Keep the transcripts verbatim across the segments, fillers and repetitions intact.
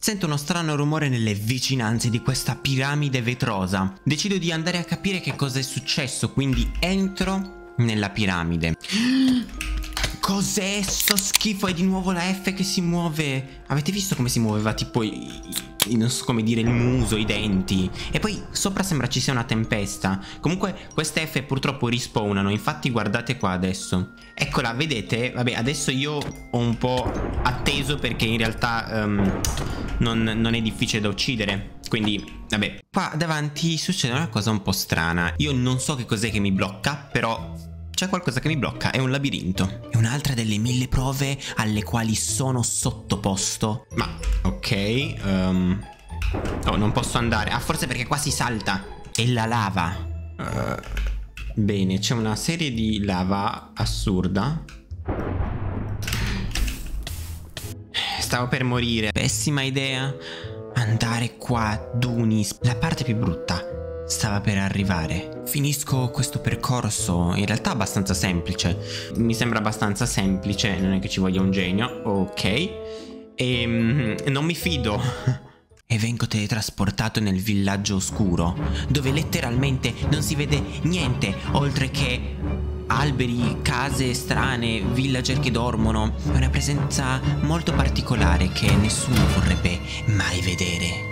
Sento uno strano rumore nelle vicinanze di questa piramide vetrosa. Decido di andare a capire che cosa è successo, quindi entro nella piramide. Cos'è sto schifo? È di nuovo la F che si muove. Avete visto come si muoveva tipo i, i, non so come dire, il muso, i denti? E poi sopra sembra ci sia una tempesta. Comunque queste F purtroppo rispawnano. Infatti guardate qua adesso. Eccola, vedete? Vabbè, adesso io ho un po' atteso perché in realtà um, non, non è difficile da uccidere. Quindi, vabbè. Qua davanti succede una cosa un po' strana. Io non so che cos'è che mi blocca, però c'è qualcosa che mi blocca, è un labirinto. È un'altra delle mille prove alle quali sono sottoposto. Ma, ok, um, oh, non posso andare. Ah, forse perché qua si salta. È la lava. uh, Bene, c'è una serie di lava assurda. Stavo per morire. Pessima idea andare qua, Dunis. La parte più brutta stava per arrivare. Finisco questo percorso, in realtà abbastanza semplice. Mi sembra abbastanza semplice, non è che ci voglia un genio. Ok. E mm, non mi fido. E vengo teletrasportato nel villaggio oscuro, dove letteralmente non si vede niente oltre che alberi, case strane, villager che dormono. È una presenza molto particolare che nessuno vorrebbe mai vedere.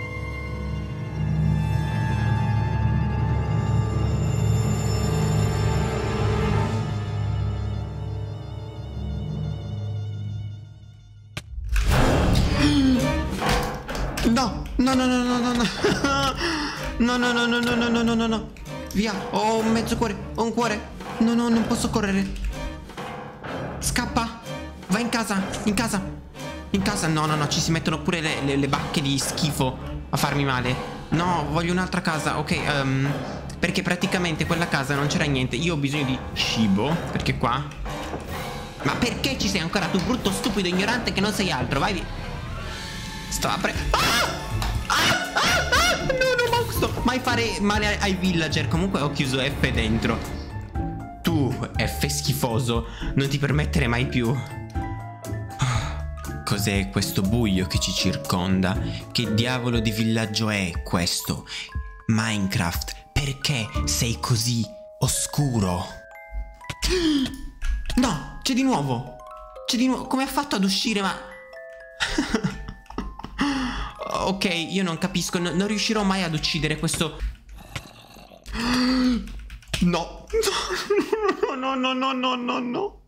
No, no, no, no, no, no, no. No, no, no, no, no, no, no, no, no, no. Via, ho un mezzo cuore, ho un cuore. No, no, non posso correre. Scappa. Vai in casa, in casa. In casa, no, no, no, ci si mettono pure le, le, le bacche di schifo a farmi male. No, voglio un'altra casa, ok, um, perché praticamente quella casa non c'era niente. Io ho bisogno di cibo, perché qua... Ma perché ci sei ancora tu, brutto, stupido, ignorante che non sei altro? Vai via. Sto aprendo. Ah! Ah! Ah! Ah! No, non posso mai fare male ai villager. Comunque ho chiuso F dentro. Tu, F schifoso, non ti permettere mai più. Cos'è questo buio che ci circonda? Che diavolo di villaggio è questo? Minecraft, perché sei così oscuro? No, c'è di nuovo. C'è di nuovo. Come ha fatto ad uscire, ma... Ok, io non capisco, no, non riuscirò mai ad uccidere questo... No. No, no, no, no, no, no, no.